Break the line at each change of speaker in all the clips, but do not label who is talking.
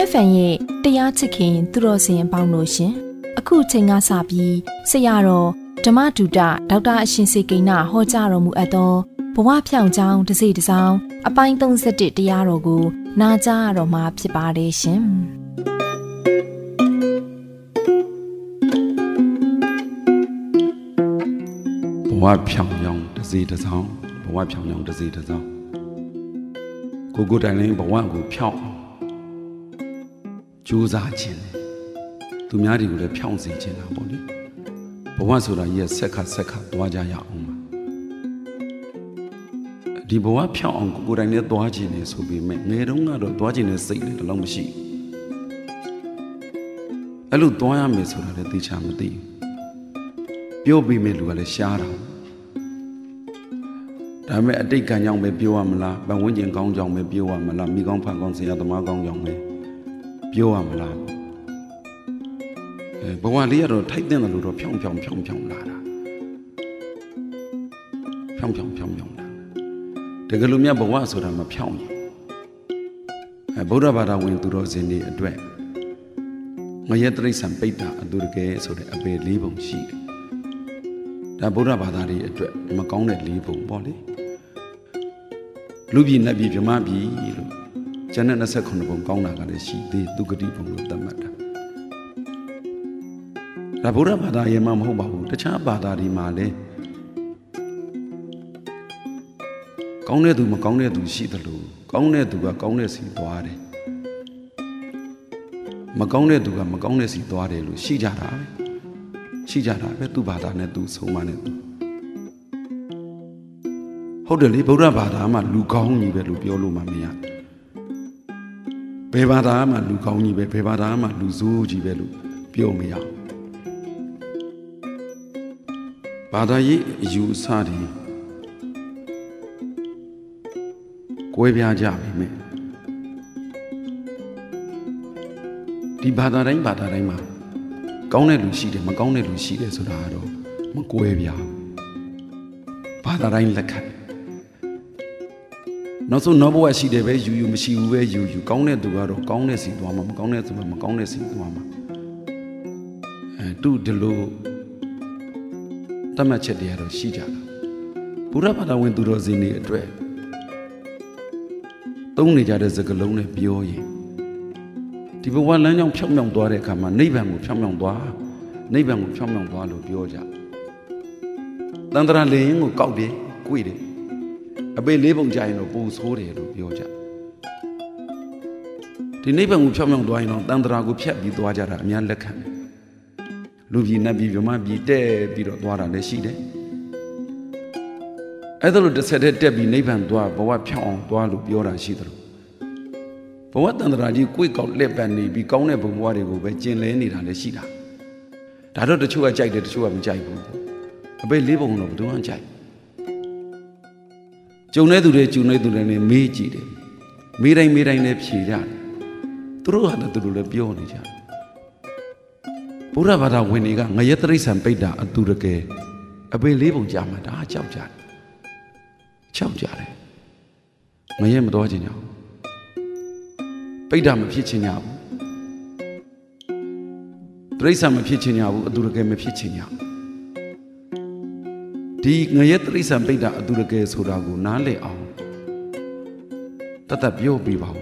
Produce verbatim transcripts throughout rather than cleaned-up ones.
F M ရဲ့တရားချစ်ခင်သူတော်စင်အပေါင်းတို့ရှင်အခုချိန်ကစပြီးဆရာတော်ဓမ္မဒုဒဒေါက်တာအရှင်စေကိန်းနာဟောကြားတော်မူအပ်သောဘဝဖြောင့်ကြောင်းတစ်စိတစ်စောင်းအပိုင်းသုံးဆယ့်တစ်တရားတော်ကိုနာကြားရတော်မှာဖြစ်ပါတယ်ရှင်
ဘဝဖြောင့်ကြောင်းတစ်စိတစ်စောင်းဘဝဖြောင့်ကြောင်းတစ်စိတစ်စောင်းကိုကိုတိုင်တိုင်းဘဝကိုဖြောင့်ကြိုးစားခြင်းသူများတွေကိုလည်းဖြောင့်စေခြင်းတာပေါ့လေဘဝဆိုတာရဲ့ဆက်ခါဆက်ခါသွားကြရအောင်ပါဒီဘဝဖြောင့်အောင်ကိုကိုတိုင်နဲ့သွားခြင်းနေဆိုပေမဲ့ငယ်တုန်းကတော့သွားခြင်းနဲ့စိတ်လည်းတလုံးမရှိအဲ့လိုသွားရမယ်ဆိုတာလည်းသိချာမသိပြောပြီးမဲ့လူကလည်းရှားတာဒါပေမဲ့အတိတ်ကံကြောင့်ပဲပြောရမလားဘဝဝင်ကျင်ကောင်းကြောင့်ပဲပြောရမလားမိကောင်းဖန်ကောင်းဆရာသမားကောင်းကြောင့်ပဲပြောရမလားအဲဘဝလေးကတော့ထိုက်တဲ့လို့တော့ဖြောင်းဖြောင်းဖြောင်းဖြောင်းလာတာဖြောင်းဖြောင်းဖြောင်းဖြောင်းလာတကယ်လို့မြတ်ဘဝဆိုတာမဖြောင်းရင်အဲဗုဒ္ဓဘာသာဝင်သူတော်စင်တွေအတွက်ငရဲတိရစ္ဆာန်ပိဋ္ဌာအတူတကယ်ဆိုတဲ့အပေလေးပုံရှိတယ်ဒါဗုဒ္ဓဘာသာတွေအတွက်မကောင်းတဲ့လေးပုံပေါ့လေလူပြည်နတ်ပြည်ဗြဟ္မပြည်လို့ကျန်တဲ့နှစ်ဆယ့်ခုနှစ်ပုံကောင်းတာကလည်းရှိသေးသူဂတိပုံလို့သတ်မှတ်တာဒါဗုဒ္ဓဘာသာရဲ့မှမဟုတ်ပါဘူးတခြားဘာသာတွေမှာလည်းကောင်းတဲ့သူမကောင်းတဲ့သူရှိသလိုကောင်းတဲ့သူကကောင်းတဲ့စီသွားတယ်မကောင်းတဲ့သူကမကောင်းတဲ့စီသွားတယ်လို့ရှိကြတာပဲရှိကြတာပဲသူ့ဘာသာနဲ့သူဆုံးမနဲ့သူဟုတ်တယ်လေဗုဒ္ဓဘာသာမှာလူကောင်းကြီးပဲလို့ပြောလို့မှမရဘယ်ဘာသာမှာလူကောင်းကြီးပဲဘယ်ဘာသာမှာလူဆိုးကြီးပဲလို့ပြောမရဘာသာရေးအယူအဆတွေကွဲပြားကြပြီမဲ့ဒီဘာသာတိုင်းဘာသာတိုင်းမှာကောင်းတဲ့လူရှိတယ်မကောင်းတဲ့လူရှိတယ်ဆိုတာကတော့မကွဲပြားဘာသာတိုင်းလက်ခံနောက်ဆုံးနောက်ဘဝရှိတယ်ပဲယူယူမရှိဘူးပဲယူယူကောင်းတဲ့သူကတော့ကောင်းတဲ့စီသွားမှာမကောင်းတဲ့သူကမကောင်းတဲ့စီသွားမှာအဲသူဒီလိုတတ်မှတ်ချက်တွေကတော့ရှိကြတာဘုရားဘာသာဝင်သူတော်စင်တွေအတွက်သုံးနေကြတဲ့စကားလုံးနဲ့ပြောရင်ဒီဘဝလမ်းကြောင်းဖြောင်းဖြောင်းသွားတဲ့အခါမှာနိဗ္ဗာန်ကိုဖြောင်းဖြောင်းသွားနိဗ္ဗာန်ကိုဖြောင်းဖြောင်းသွားလို့ပြောကြတန်ត្រာလေရင်ကိုကောက်တယ်၊ကွေ့တယ်အပေလေးပုံကြရင်တော့ပူဆိုးတယ်လို့ပြောကြဒီနိဗ္ဗာန်ကိုဖြောင်းဖြောင်းသွားရင်တော့တန်ត្រာကိုဖြတ်ပြီးသွားကြတာအများလက်ခံတယ်လူပြည်နတ်ပြည်ဗြဟ္မပြည်တက်ပြီးတော့သွားတာလည်းရှိတယ်အဲ့ဒါလို့တစ်ဆက်တည်းတက်ပြီးနိဗ္ဗာန်သွားဘဝဖြောင်းအောင်သွားလို့ပြောတာရှိတယ်ဘဝတန်ត្រာကြီးကိုယ်ကောက်လက်ပံနေပြီးကောင်းတဲ့ဘုံဘဝတွေကိုပဲကျင်လဲနေတာလည်းရှိတာဒါတော့တချို့ကကြိုက်တယ်တချို့ကမကြိုက်ဘူးအပေလေးပုံတော့ဘယ်သူမှကြိုက်ကျုံတဲ့သူတွေကျုံတဲ့သူတွေနဲ့မေးကြည့်တယ်မေးတိုင်းမေးတိုင်းလည်းဖြေကြတယ်သူတို့ဟာလည်းသူတို့လည်းပြောနေကြတယ်ဘုရားဘာသာဝင်တွေကငရဲတိရစ္ဆာန်ပိဋ္ဌာအတူတကယ်အပေလေးပုံကြာမှဒါကြောက်ကြတယ်ကြောက်ကြတယ်ငရဲမတော်ချင်ကြဘူးပိဋ္ဌာမဖြစ်ချင်ကြဘူးတိရစ္ဆာန်မဖြစ်ချင်ကြဘူးအတူတကယ်မဖြစ်ချင်ကြဘူးဒီငရဲတိရစ္ဆာန်ပိဋ္ဌာအတူတကယ်ဆိုတာကိုနားလည်အောင်တတ်တတ်ပြောပြပါဦး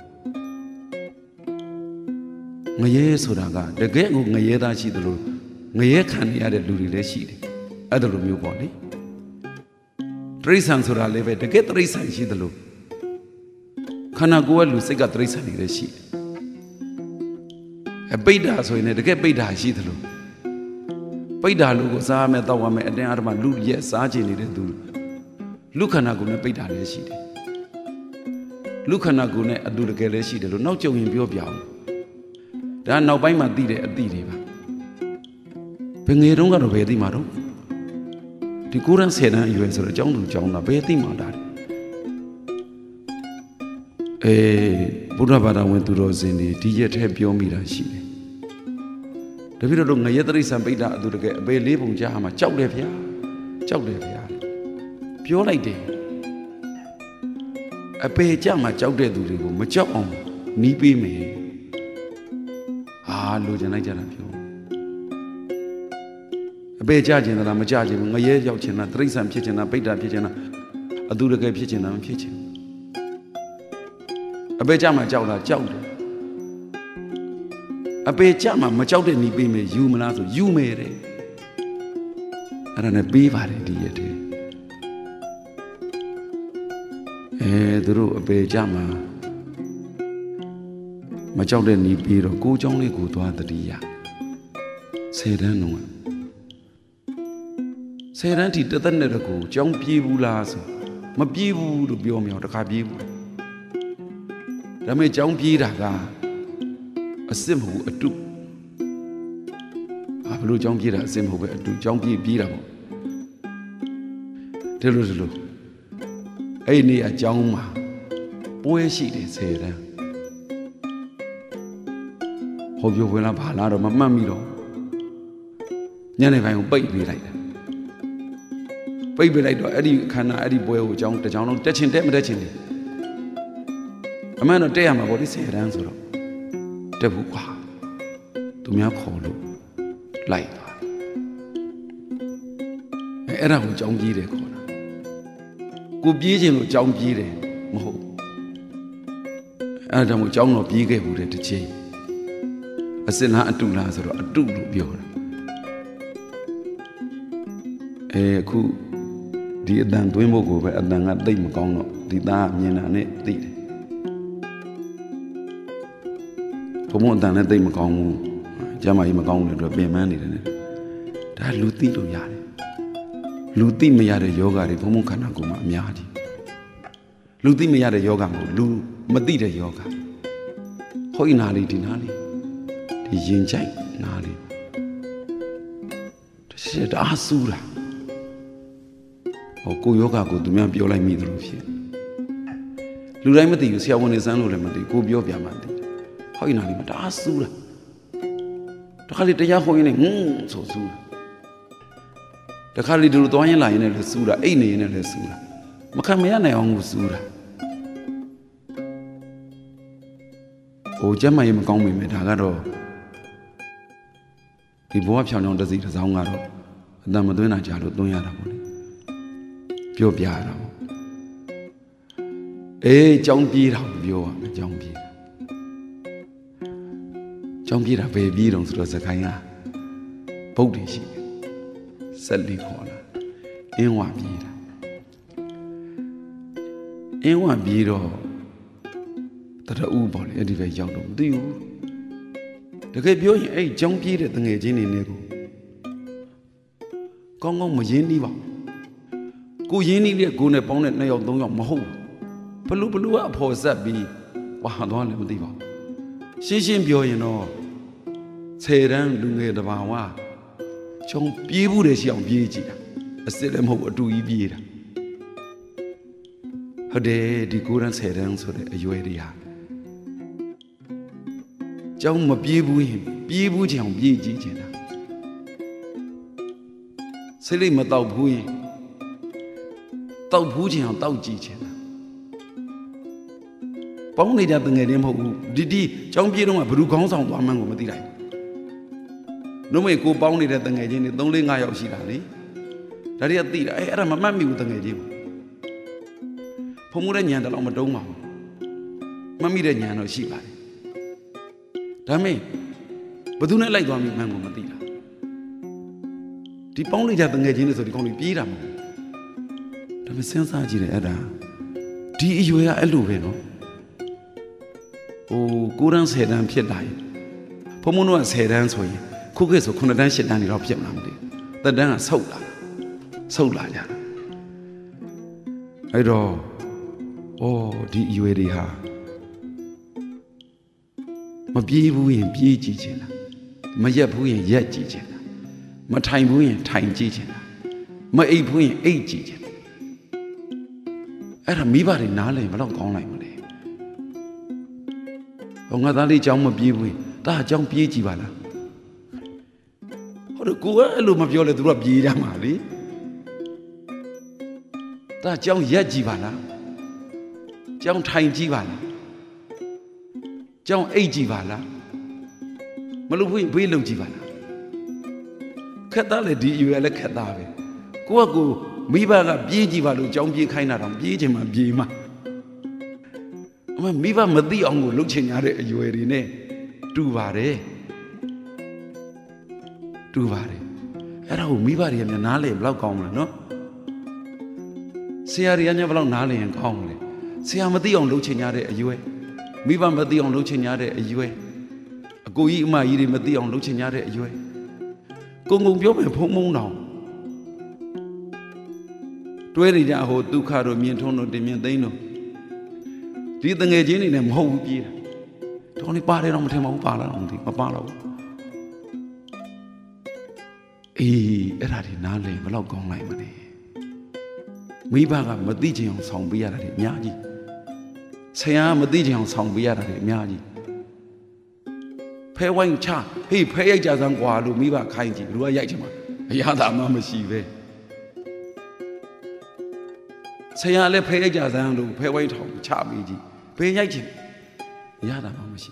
ငရဲဆိုတာကတကယ်ကိုငရဲသားရှိသလိုငရဲခံရတဲ့လူတွေလည်းရှိတယ်အဲ့ဒါလိုမျိုးပေါ့လေတိရစ္ဆာန်ဆိုတာလည်းပဲတကယ်တိရစ္ဆာန်ရှိသလိုခန္ဓာကိုယ်ကလူစိတ်ကတိရစ္ဆာန်တွေလည်းရှိတယ်အပိဋ္ဌာဆိုရင်လည်းတကယ်ပိဋ္ဌာရှိသလိုပိဋ္ဌာလူကိုစားမယ်တောက်ရမယ်အတင်းအဓမ္မလူရက်စားချင်နေတဲ့သူလူခန္ဓာကိုယ်နဲ့ပိဋ္ဌာလည်းရှိတယ်လူခန္ဓာကိုယ်နဲ့အတူတကယ်လည်းရှိတယ်လို့နောက်ကြုံရင်ပြောပြအောင်ဒါနောက်ပိုင်းမှာသိတဲ့အသည့်တွေပါဘယ်ငယ်တုန်းကတော့ဘယ်သိမှာတော့ဒီကိုရန်ဆယ်တန်းအရွယ်ဆိုတော့အကြောင်းသူအကြောင်းသားဘယ်သိမှာတာအဲဘုရားဘာသာဝင်သူတော်စင်တွေဒီရက်ထဲပြောမိတာရှိတယ်တပည့်တော်တို့ငရဲတိရစ္ဆာန်ပိဋ္ဌာအတူတကယ်အပေလေးပုံကြားမှာကြောက်တယ်ဗျာကြောက်တယ်ဗျာပြောလိုက်တယ်အပေကြမှာကြောက်တဲ့သူတွေကိုမကြောက်အောင်နီးပေးမယ်ဘာလိုချင်လိုက်ကြတာပြောအပေကြခြင်းလားမကြခြင်းငရဲရောက်ခြင်းလားတိရစ္ဆာန်ဖြစ်ခြင်းလားပိဋ္ဌာဖြစ်ခြင်းလားအသူတကယ်ဖြစ်ခြင်းလားမဖြစ်ခြင်းအပေကြမှာကြောက်လားကြောက်တယ်အပေကြမှာမကြောက်တဲ့နီးပေးမယ်ယူမလားဆိုယူမယ်တဲ့အဲ့ဒါနဲ့ပေးပါတယ်ဒီရက်တည်းအဲသူတို့အပေကြမှာမကြောက်တဲ့နီးပေးတော့ကိုเจ้าလေးကိုသွားတတိယဆယ်တန်းတော့ဆယ်တန်းထိတသက်နဲ့တကူเจ้าပြေးဘူးလားဆိုမပြေးဘူးလို့ပြောမြောက်တခါပြေးဘူးဒါပေမဲ့เจ้าပြေးတာကအစ်စ်မဟုတ်အတုဘာလို့เจ้าပြေးတာအစ်စ်မဟုတ်ပဲအတုเจ้าပြေးပြေးတာပေါ့ဒီလိုဒီလိုအဲ့ဒီအကြောင်းမှာပွဲရှိတယ်ဆယ်တန်းဟောပြောဝင်လာဘာလားတော့မမှတ်မိတော့ညနေပိုင်းကိုပိတ်ပေးလိုက်တယ်ပိတ်ပေးလိုက်တော့အဲ့ဒီခန္ဓာအဲ့ဒီပွဲကိုအကြောင်းတစ်ကြောင်းလုံးတက်ချင်တက်မတက်ချင်တယ်အမှန်တော့တက်ရမှာပေါ့ဒီဆယ်တန်းဆိုတော့တက်ဘူးကွာသူများခေါ်လို့လိုက်သွားအဲ့အဲ့ဒါကိုအကြောင်းပြေးတယ်ခေါ်တာကိုပြေးခြင်းလို့အကြောင်းပြေးတယ်မဟုတ်အဲ့ဒါကြောင့်မို့အကြောင်းတော့ပြေးခဲ့ဘူးတဲ့တစ်ချိန်အစစ်လားအတုလားဆိုတော့အတုလို့ပြောတာအဲအခုဒီအတန်သွင်းဖို့ကိုပဲအတန်ကသိမ့်မကောင်းတော့ဒီသားမြင်တာနဲ့သိတယ်ဘုံဘုံအတန်နဲ့သိမ့်မကောင်းဘူးကျမ်းမာရေးမကောင်းတဲ့အတွက်ပင်ပန်းနေတယ်ဒါလူသိလို့ရတယ်လူသိမရတဲ့ယောဂတွေဘုံဘုံခန္ဓာကိုယ်မှာအများကြီးလူသိမရတဲ့ယောဂမဟုတ်လူမသိတဲ့ယောဂဟောဤနာလေးဒီနာလေးဒီရင်ကြိုက်နာလေးတရှိတာအဆူလာဟောကိုယောဂကိုသူများပြောလိုက်မိသလိုဖြစ်လူတိုင်းမသိဘူးဆရာဝန်တွေစမ်းလို့လည်းမသိကိုပြောပြမှသိဟောဤနာလေးမှာတအားဆူလာတခါလေတရားဟောရင်လည်းဟွန်းဆိုဆူလာတခါလေဒီလိုသွားရင်လာရင်လည်းဆူလာအိတ်နေရင်လည်းဆူလာမခံမရနိုင်အောင်ကိုဆူလာဟိုကျမ်းမာရေးမကောင်းမိမယ်ဒါကတော့ဒီဘဝဖြောင်းချောင်းတစ်စီတစ်စောင်းကတော့အတန်မသွင်းတာကြာလို့သွင်းရတာပေါ့လေပြောပြရတာပေါ့အေးကြောင်းပြေးတာပြောရမယ်ကြောင်းပြေးတာကြောင်းပြေးတာဘယ်ပြေးတော့ဆိုတော့စကိုင်းကဗုဒ္ဓရှိတယ်ဆက်လီခေါ်လာအင်းဝပြေးတာအင်းဝပြေးတော့တရဦးပေါ့လေအဲ့ဒီပဲရောက်တော့မသိဘူးတကယ်ပြောရင်အဲ့ကြောင်းပြေးတဲ့တငယ်ချင်းတွေနဲ့ကိုကောင်းကောင်းမရင်းနှီးပါကိုရင်းနှီးတဲ့ကိုနဲ့ပေါင်းတဲ့နှစ်ယောက်သုံးယောက်မဟုတ်ဘလူဘလူကအဖော်ဆက်ပြီးဝါသွားလည်းမသိပါရှင်းရှင်းပြောရင်တော့ဆယ်တန်းလူငယ်တဘာဝကြောင်းပြေးဘူးတဲ့ရှိအောင်ပြေးကြည့်တာအစ်စ်လည်းမဟုတ်အတူကြီးပြေးတာဟုတ်တယ်ဒီကိုရန်ဆယ်တန်းဆိုတဲ့အရွယ်တွေဟာကျောင်းမပြေးဘူးရင်ပြေးဘူးချင်အောင်ပြေးကြည့်ချင်တာစိတ်လေးမတောက်ဘူးရင်တောက်ဘူးချင်အောင်တောက်ကြည့်ချင်တာပေါင်းနေတဲ့တငယ်ချင်းမဟုတ်ဘူးဒီဒီကျောင်းပြေးတော့ကဘယ်သူခေါင်းဆောင်သွားမှန်းကိုမသိလိုက်နှုတ်မေကိုပေါင်းနေတဲ့တငယ်ချင်းတွေသုံးလေးငါးယောက်ရှိတာလေဒါတွေကသိတာအဲအဲ့ဒါမမှတ်မိဘူးတငယ်ချင်းဖုံမှုတဲ့ညံတလောက်မတုံးပါဘူးမမိတဲ့ညံတော့ရှိပါတယ်ဒါမေဘယ်သူနဲ့လိုက်သွားမိမှန်းကိုမသိတာဒီပေါင်းနေကြတငယ်ချင်းတွေဆိုဒီကောင်းလေးပြေးတာမဟုတ်ဒါပေမဲ့စဉ်းစားကြည့်တယ်အဲ့ဒါဒီအရွယ်ကအဲ့လိုပဲနော်ဟိုကိုရန်ဆယ်တန်းဖြစ်လာရင်ဘုံမုံတို့ကဆယ်တန်းဆိုရင်ခုခေတ်ဆိုခုနှစ်တန်းရှစ်တန်းတွေတော့ဖြစ်မလားမသိဘူးတက်တန်းကဆုတ်လာဆုတ်လာကြတာအဲ့တော့ဩဒီအရွယ်တွေဟာမပြေးဘူးရင်ပြေးကြည့်ချင်တာမရက်ဘူးရင်ရက်ကြည့်ချင်တာမထိုင်ဘူးရင်ထိုင်ကြည့်ချင်တာမအိပ်ဘူးရင်အိပ်ကြည့်ချင်တာအဲ့ဒါမိဘတွေနားလည်ဘယ်တော့ကောင်းလိုက်မလဲဟောငါသားလေးကြောင်းမပြေးဘူးရင်ဒါအကြောင်းပြေးကြည့်ပါလားဟောတော့ကိုကအဲ့လိုမပြောလဲသူတို့ကပြေးကြမှာလေဒါအကြောင်းရက်ကြည့်ပါလားကြောင်းထိုင်ကြည့်ပါလားကြောင်းအိတ်ကြည့်ပါလားမလုပ်ဘူးဘေးလုံကြည့်ပါလားခက်သားလေဒီရွယ်လည်းခက်သားပဲကိုကကိုမိဘကပြေးကြည့်ပါလို့ကြောင်းပြေးခိုင်းတာတော့ပြေးချင်မှပြေးမှအမမိဘမသိအောင်ကိုလှုပ်ချင်ရတဲ့အရွယ်တွေနဲ့တူပါတယ်တူပါတယ်အဲ့ဒါကိုမိဘတွေကများနားလေဘယ်လောက်ကောင်းမလဲနော်ဆရာတွေကများဘယ်လောက်နားလေရင်ကောင်းမလဲဆရာမသိအောင်လှုပ်ချင်ရတဲ့အရွယ်မိဘမသိအောင်လှုပ်ချင်ရတဲ့အရွယ်အကိုကြီးအမကြီးတွေမသိအောင်လှုပ်ချင်ရတဲ့အရွယ်ကုံကုံပြောမယ်ဖုံဖုံတောင်တွဲနေကြဟိုဒုက္ခတို့မြင်ထုံးတို့တင်မြင်သိန်းတို့ဒီတငယ်ချင်းတွေနဲ့မဟုတ်ဘူးပြေးတာတော်နေပါတယ်တော့မထင်ပါဘူးပါလာတော့မသိမပါတော့ဘူးအေးအဲ့ဒါဒီနားလည်ဘယ်လောက်ကောင်းလိုက်မလဲမိဘကမသိချင်အောင်ဆောင်ပေးရတာတွေအများကြီးဆရာမသိချင်အောင်ဆောင်ပေးရတာတွေအများကြီးဖဲဝိုင်းချဟေးဖဲရိုက်ကြစမ်းကွာလို့မိဘခိုင်းကြည့်ဘယ်သူကရိုက်ချင်မှာအရသာမှမရှိပဲဆရာလည်းဖဲရိုက်ကြစမ်းလို့ဖဲဝိုင်းထောင်ချပေးကြည့်ဘယ်ရိုက်ချင်အရသာမှမရှိ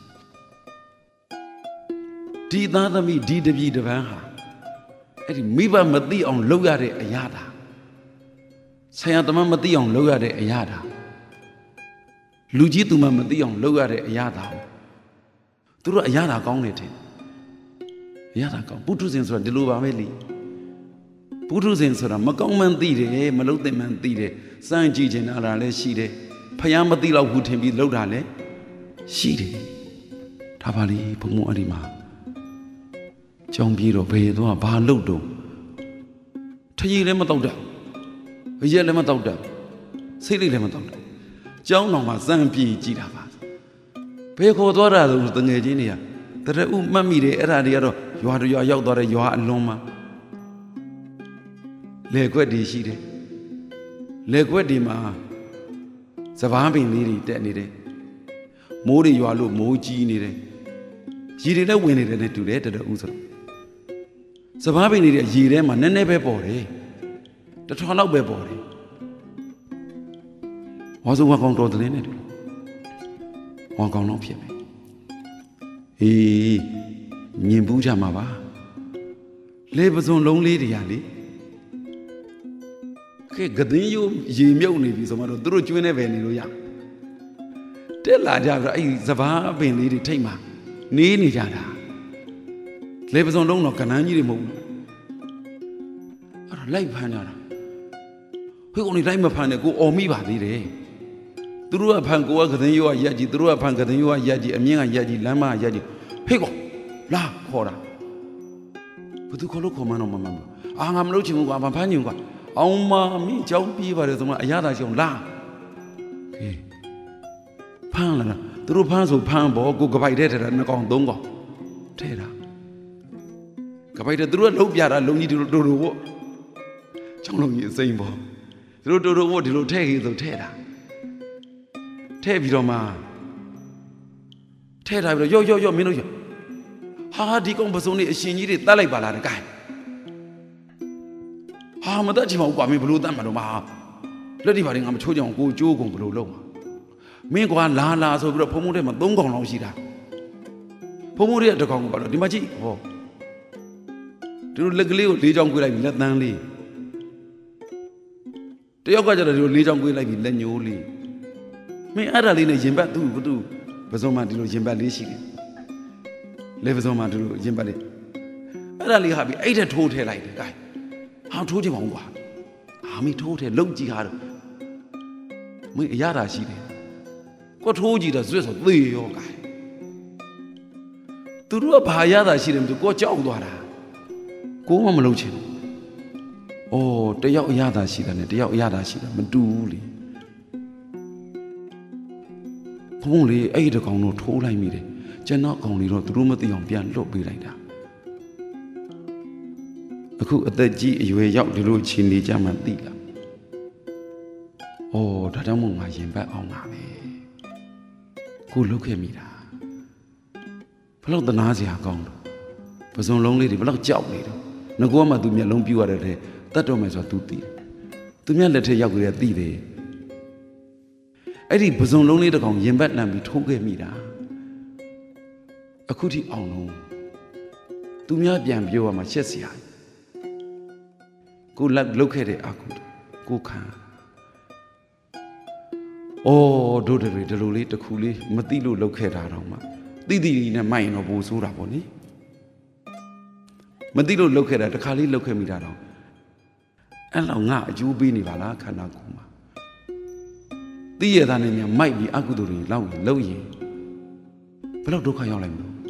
ဒီသားသမီးဒီတပည့်တပန်းဟာအဲ့ဒီမိဘမသိအောင်လုပ်ရတဲ့အရာတာဆရာသမားမသိအောင်လုပ်ရတဲ့အရာတာလူကြီးသူမမသိအောင်လုပ်ရတဲ့အရာတာသူတို့အရာတာကောင်းတယ်ထင်အရာတာကောင်းပုထုဇဉ်ဆိုတာဒီလိုပါပဲလေပုထုဇဉ်ဆိုတာမကောင်းမှန်းသိတယ်မလုပ်သင့်မှန်းသိတယ်စမ်းကြည့်ချင်တာလည်းရှိတယ်ဖယားမသိတော့ဘူးထင်ပြီးလုပ်တာလည်းရှိတယ်ဒါပါလေဘုံဘုံအဲ့ဒီမှာကြောင်ပြေတော့ဘယ်တော့ဘာလုပ်တော့ထကြီးလည်းမတော့တာအရက်လည်းမတော့တာစိတ်လေးလည်းမတော့တာကြောင်းတော်မှာစမ်းပြေကြည့်တာပါဘယ်ခေါ်သွားတာလို့တငယ်ချင်းတွေကတရဥမှတ်မိတယ်အဲ့ဒါတွေကတော့ရွာတရွာရောက်သွားတယ်ရွာအလွန်မှာလေခွက်တွေရှိတယ်လေခွက်တွေမှာစပားပင်လေးတွေတက်နေတယ်မိုးတွေရွာလို့မိုးကြီးနေတယ်ရေတွေလည်းဝင်နေတယ်နဲ့တူတယ်တရဥဆိုတော့စပားပင်တွေရေထဲမှာနည်းနည်းပဲပေါ်တယ်တထွာလောက်ပဲပေါ်တယ်ဝါစုဝါကောင်တော်တယ်နဲ့တူဝါကောင်တော့ဖြစ်မယ်အေးမြင်ဘူးကြမှာပါလေပစုံလုံးလေးတွေကလေခေကဒင်းယူရေမြုပ်နေပြီဆိုမှတော့သူတို့ကျွင်းနေပဲနေလို့ရတက်လာကြပြီးတော့အဲ့စပားပင်လေးတွေထိတ်မှာနေနေကြတာလေပစုံလုံးတော့ကနန်းကြီးတွေမဟုတ်ဘူးအဲ့တော့လိုက်ဖမ်းကြတာဟိုကောင်တွေလိုက်မဖမ်းနဲ့ကိုအော်မိပါသေးတယ်သူတို့ကဖမ်းကိုကကဒင်းယူကရက်ကြီးသူတို့ကဖမ်းကဒင်းယူကရက်ကြီးအမြင့်ကရက်ကြီးလမ်းမကရက်ကြီးဟေ့ကောင်လာခေါ်တာဘယ်သူခေါ်လို့ခေါ်မှန်းတော့မမှန်ဘူးအာငါမလုပ်ချင်ဘူးကွာမဖမ်းချင်ဘူးကွာအောင်မမင်းကြောင်းပြေးပါတယ်ဆိုမှအရသာရှောင်လာဟေးဖမ်းလာသူတို့ဖမ်းဆိုဖမ်းဘောကိုကပိုက်တဲ့ထဲတာနှစ်ကောင်သုံးကောင်ထဲတာကပိုက်တဲ့သူတို့ကလုံးပြတာလုံးကြီးတို့တို့တို့ပေါ့ချောင်းလုံးကြီးအစိမ့်ပေါ့သူတို့တို့တို့ပေါ့ဒီလိုထဲခေဆိုထဲတာထဲပြီးတော့မှထဲထားပြီးတော့ရော့ရော့ရော့မင်းတို့ဟာဒီကောင်ပစုံနေအရှင်ကြီးတွေတတ်လိုက်ပါလားတကိုင်းဟာမတတ်ချင်ပါဘူးကွာမင်းဘလို့တတ်မှာတော့မဟာလက်ဒီပါရင်ငါမချိုးကြအောင်ကိုကျိုးကုန်ဘလို့လုံးမှာမင်းကွာလာလာဆိုပြီးတော့ဖုံဖုံထဲမှာသုံးကောင်လောက်ရှိတာဖုံဖုံထဲကတစ်ကောင်ကပါတော့ဒီမှာကြည့်ဟောဒီလိုလက်ကလေးကိုလေးချောင်းကွေးလိုက်ပြီလက်သန်းလေးတယောက်ကကျတော့ဒီလိုလေးချောင်းကွေးလိုက်ပြီလက်ညိုးလေးမင်းအဲ့ဒါလေးနဲ့ရင်ပတ်သူ့ဘသူ့ပစုံမှာဒီလိုရင်ပတ်လေးရှိတယ်လေပစုံမှာဒီလိုရင်ပတ်လေးအဲ့ဒါလေးဟာပြီးအဲ့ထက်ထိုးထဲလိုက်တယ် gain ဟာထိုးချင်ပါဦးကွာဟာမင်းထိုးထဲလုံကြည့်ဟာတော့မင်းအရသာရှိတယ်ကိုထိုးကြည့်တော့ဇွတ်ဆိုသေရော gain သူတို့ကဘာအရသာရှိတယ်မသိကိုကြောက်သွားတာကိုမှမလုံချင်ဘူးအော်တယောက်အရသာရှိတယ်နဲ့တယောက်အရသာရှိတယ်မတူဘူးလေဖုံးလေအဲ့ဒီကောင်တော့ထိုးလိုက်မိတယ်ကျွန်တော်ကောင်တွေတော့သူတို့မသိအောင်ပြန်လွတ်ပေးလိုက်တာအခုအသက်ကြီးအရွယ်ရောက်ဒီလိုခြေနေကြမှသိလားအော်ဒါကြောင့်မို့ငါရင်ပတ်အောင်ပါပဲကိုလုတ်ခဲ့မိတာဘလို့တနာစရာကောင်းတော့ပစုံလုံးလေးတွေဘလို့ကြောက်နေတော့ငါကမှသူမျက်လုံးပြူရတယ်လေတတ်တော့မယ်ဆိုတော့ तू သိတယ်သူမျက်လက်ထက်ရောက်ကြတယ်သိတယ်အဲ့ဒီပစုံလုံးလေးတစ်ကောင်ရင်ပတ်လန့်ပြီးထိုးခဲ့မိတာအခုထိအောင်လုံးသူများပြန်ပြောရမှာရှက်စရာကိုလက်လုတ်ခဲ့တဲ့အကုသိုလ်ကိုခံအော်တို့တွေဒီလိုလေးတစ်ခုလေးမသိလို့လုတ်ခဲ့တာတော့မှတိတိနဲ့မိုက်ရင်တော့ပိုဆိုးတာပေါ့နိမသိလို့လုတ်ခဲ့တာတစ်ခါလေးလုတ်ခဲ့မိတာတော့အဲ့လောက်ငါအကျိုးပေးနေပါလားခန္ဓာကိုယ်မှာသိရတာနဲ့များမိုက်ပြီးအကုသိုလ်တွေလောက်ရင်လုတ်ရင်ဘယ်လောက်ဒုက္ခရောက်လိုက်မလို့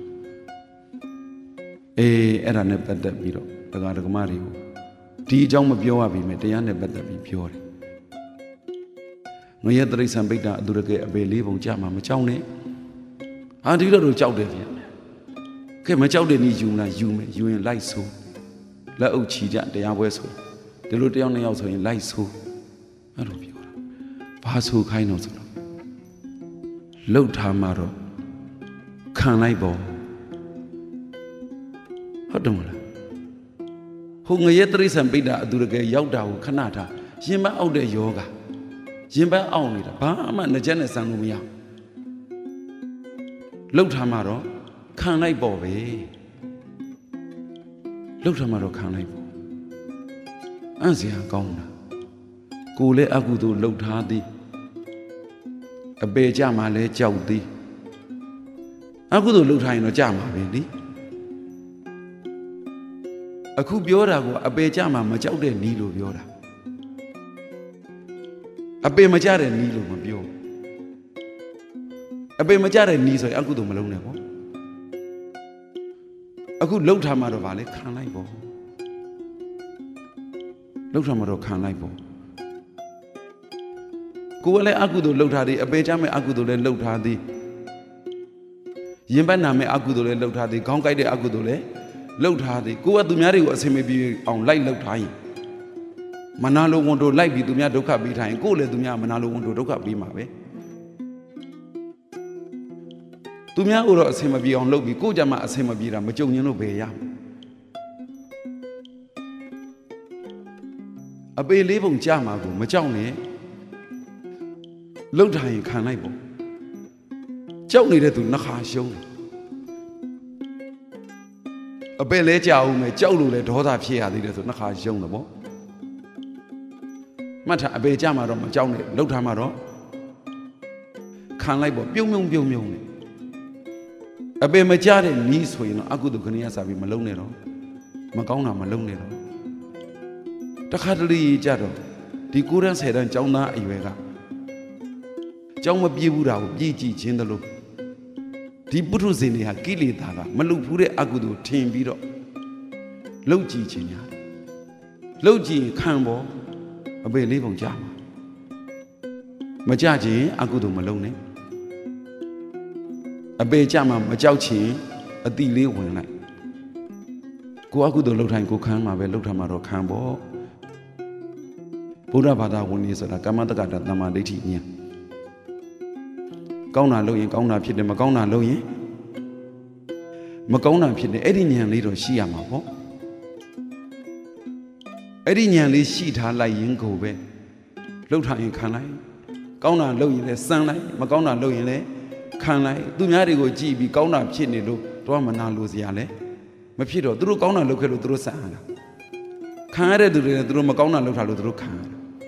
အေးအဲ့ဒါနဲ့ပတ်သက်ပြီးတော့ဒကာဒကမတွေကိုဒီအကြောင်းမပြောရပြီမဲ့တရားနဲ့ပတ်သက်ပြီးပြောတယ်ငရဲတိရစ္ဆာန်ပိဋ္ဌအတုရကေအပေလေးပုံကြမှာမကြောက်နဲ့ဟာဒီလိုတော့ကြောက်တယ်ဗျခဲမကြောက်တဲ့နည်းယူမလားယူမယ်ယူရင်လိုက်ဆိုးလက်အုပ်ချီကြတရားပွဲဆိုဒီလိုတယောက်နှစ်ယောက်ဆိုရင်လိုက်ဆိုးအဲ့လိုပြောတာဘာဆိုခိုင်းတော့ဆိုတော့လှုပ်ထားမှတော့ခံလိုက်ပေါ့ဟုတ်တယ်မလားဟိုငရဲတိရစ္ဆာန်ပိဋ္ဌအတုရကေရောက်တာကိုခဏထားရင်မအောက်တဲ့ယောဂရင်ပန်းအောင်နေတာဘာမှနှကြက်နဲ့ဆန်းလို့မရလှုပ်ထားမှတော့ခံလိုက်ပေါ့ပဲလှုပ်ထားမှတော့ခံလိုက်ပေါ့အံ့စရာကောင်းတာကိုလည်းအကုသိုလ်လှုပ်ထားသည်အပေကြမှာလဲကြောက်သည်အကုသိုလ်လှုပ်ထားရင်တော့ကြမှာပဲလေအခုပြောတာကအပေကြမှာမကြောက်တဲ့နီးလို့ပြောတာအပေမကြတဲ့နီးလို့မပြောအပေမကြတဲ့နီးဆိုရင်အကုသိုလ်မလုံးနဲ့ပေါ့အခုလှုပ်ထားမှတော့ဗာလေခံလိုက်ပေါ့လှုပ်ထားမှတော့ခံလိုက်ပေါ့ကိုယ်လည်းအကုသိုလ်လှုပ်ထားသည်အပေကြမဲ့အကုသိုလ်လည်းလှုပ်ထားသည်ရင်ပတ်နာမဲ့အကုသိုလ်လည်းလှုပ်ထားသည်ခေါင်းကိုက်တဲ့အကုသိုလ်လည်းလှုပ်ထားသည်ကိုယ်ကသူများတွေကိုအစင်မပြေအောင်လိုက်လှုပ်ထားရင်မနာလိုဝန်တို့လိုက်ပြီးသူများဒုက္ခပေးထားရင်ကိုယ်လည်းသူများမနာလိုဝန်တို့ဒုက္ခပေးမှာပဲသူများကိုတော့အစင်မပြေအောင်လုပ်ပြီးကိုယ်ကြမှာအစင်မပြေတာမကြုံရင်လို့ဘယ်ရမလဲအပေလေးပုံကြမှာကိုမကြောက်နဲ့လှုပ်ထားရင်ခံလိုက်ပေါ့ကြောက်နေတဲ့သူနှခါရှုံးတယ်အပေလဲကြောက်ဦးမယ်ကြောက်လို့လဲဒေါသဖြစ်ရသေးတယ်ဆိုနှခါရှုံးတယ်ပေါ့မှတ်ထားအပေကြမှာတော့မကြောက်နဲ့လှုပ်ထားမှာတော့ခံလိုက်ပေါ့ပြုံးပြုံးပြုံးပြုံးနဲ့အပေမကြတဲ့နီးဆိုရင်တော့အကုသိုလ်ခဏရစားပြီးမလုံးနဲ့တော့မကောင်းတာမလုံးနဲ့တော့တခါတလေကြတော့ဒီကိုရန်ဆယ်တန်းကျောင်းသားအရွယ်ကကျောင်းမပြေးဘူးတာကိုပြေးကြည့်ခြင်းတလို့ဒီပုထုဇဉ်တွေဟာကိလေသာကမလုဘူးတဲ့အကုသိုလ်ထင်ပြီးတော့လှုပ်ကြည့်ခြင်းညာလှုပ်ကြည့်ခံပေါ်အပေလေးပုံကြမှာမကြခြင်းအကုသိုလ်မလုံးနဲ့အပေကြမှာမကြောက်ခြင်းအတိလေးဝင်လိုက်ကိုအကုသိုလ်လှုပ်ထိုင်ကိုခံမှာပဲလှုပ်ထားမှာတော့ခံပေါ့ဗုဒ္ဓဘာသာဝင်နေဆိုတာကမ္မတက္ကတာတမ္မာဒိဋ္ဌိဉာဏ်ကောင်းတာလုပ်ရင်ကောင်းတာဖြစ်တယ်မကောင်းတာလုပ်ရင်မကောင်းတာဖြစ်တယ်အဲ့ဒီဉာဏ်လေးတော့ရှိရမှာပေါ့အဲ့ဒီဉာဏ်လေးရှိထားလိုက်ရင်ကိုပဲလှုပ်ထားရင်ခံလိုက်ကောင်းတာလုပ်ရင်လည်းစမ်းလိုက်မကောင်းတာလုပ်ရင်လည်းခံလိုက်သူများတွေကိုကြည့်ပြီးကောင်းတာဖြစ်နေလို့တော့မနာလို့စရာလဲမဖြစ်တော့သူတို့ကောင်းတာလုပ်ခဲ့လို့သူတို့စမ်းရတာခံရတဲ့သူတွေလည်းသူတို့မကောင်းတာလုပ်ထားလို့သူတို့ခံရတာ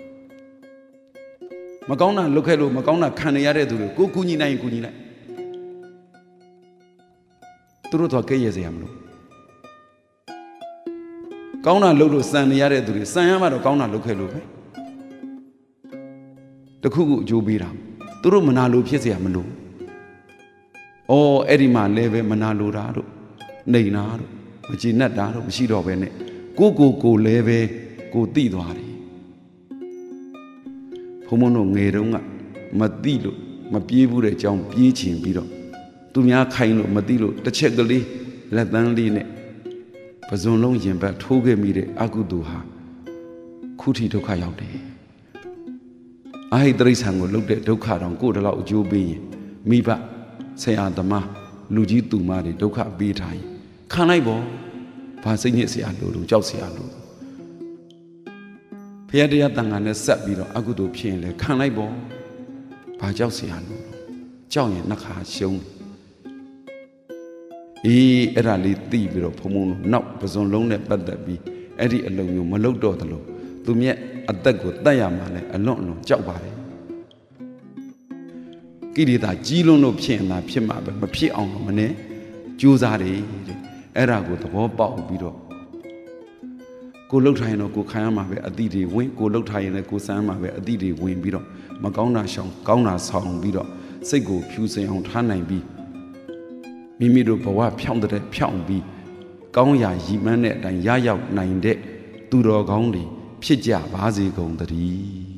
မကောင်းတာလုပ်ခဲ့လို့မကောင်းတာခံရတဲ့သူတွေကိုကူညီနိုင်ရင်ကူညီလိုက်သူတို့တော့ကဲရစရာမလိုကောင်းတာလုပ်လို့စံနေရတဲ့သူတွေစံရမှတော့ကောင်းတာလုပ်ခဲ့လို့ပဲတခုခုအကျိုးပေးတာသူတို့မနာလို့ဖြစ်เสียမလို့အော်အဲ့ဒီမှာလဲပဲမနာလို့တာတို့နှိမ်တာတို့မကြည်နက်တာတို့မရှိတော့ပဲနဲ့ကိုကိုကိုလဲပဲကိုတိသွားတယ်ဘုံဘုံတို့ငယ်တုန်းကမတိလို့မပြေးဘူးတဲ့အကြောင်းပြေးချင်ပြီးတော့သူများခိုင်းလို့မတိလို့တစ်ချက်ကလေးလက်သန်းလေးနဲ့ပဇွန်လုံးရင်ဘတ်ထိုးခဲ့မိတဲ့အကုသိုလ်ဟာခုထိဒုက္ခရောက်တယ်အာဟိတရိစ္ဆာန်ကိုလှုပ်တဲ့ဒုက္ခတောင်ကိုယ်တလောက်အကျိုးပေးရင်မိဘဆရာသမားလူကြီးသူမတွေဒုက္ခပေးထားရင်ခံလိုက်ပေါ့ဘာစိတ်ညစ်စရာလို့လို့ကြောက်စရာလို့ဖခင်တရားတန်ခါနဲ့ဆက်ပြီးတော့အကုသိုလ်ဖြစ်ရင်လည်းခံလိုက်ပေါ့ဘာကြောက်စရာလို့ကြောက်ရင်နှခါရှုံးအေးအဲ့ဒါလေးသိပြီးတော့ဘုံဘုံနောက်ပဇွန်လုံးနဲ့ပတ်သက်ပြီးအဲ့ဒီအလုံးမျိုးမလုပ်တော့တယ်လို့သူမြက်အသက်ကိုတတ်ရမှာလဲအလွန်အလွန်ကြောက်ပါတယ်ကိလေသာကြီးလုံးလို့ဖြစ်ရင်သာဖြစ်မှာပဲမဖြစ်အောင်တော့မနဲ့ကြိုးစားတယ်တဲ့အဲ့ဒါကိုသဘောပေါက်ပြီးတော့ကိုလှုပ်ထိုင်တော့ကိုခံရမှာပဲအတိတွေဝင်ကိုလှုပ်ထိုင်ရင်လည်းကိုစမ်းမှာပဲအတိတွေဝင်ပြီးတော့မကောင်းတာရှောင်ကောင်းတာဆောင်ပြီးတော့စိတ်ကိုဖြူစင်အောင်ထားနိုင်ပြီးမိမိတို့ဘဝဖြောင်းတဲ့ဖြောင်းပြီးကောင်းရာရည်မှန်းတဲ့အတိုင်းရရောက်နိုင်တဲ့သူတော်ကောင်းတွေဖြစ်ကြပါစေကုန်သတည်း